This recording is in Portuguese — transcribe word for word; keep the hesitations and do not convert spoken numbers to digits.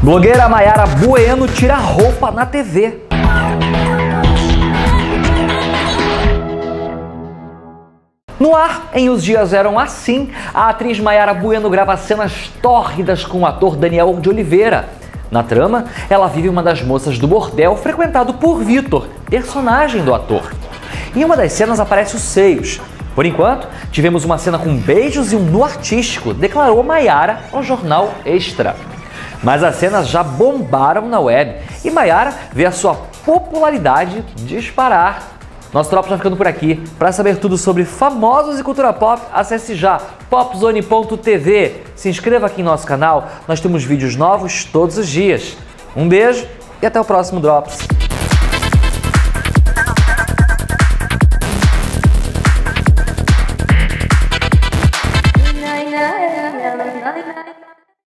Blogueira Mayara Bueno tira roupa na T V. No ar, em Os Dias Eram Assim, a atriz Mayara Bueno grava cenas tórridas com o ator Daniel de Oliveira. Na trama, ela vive uma das moças do bordel frequentado por Vitor, personagem do ator. Em uma das cenas aparece os seios. Por enquanto, tivemos uma cena com beijos e um nu artístico, declarou Mayara ao jornal Extra. Mas as cenas já bombaram na web e Mayara vê a sua popularidade disparar. Nosso Tropa já ficando por aqui. Para saber tudo sobre famosos e cultura pop, acesse já popzone ponto tv. Se inscreva aqui em nosso canal, nós temos vídeos novos todos os dias. Um beijo e até o próximo Drops.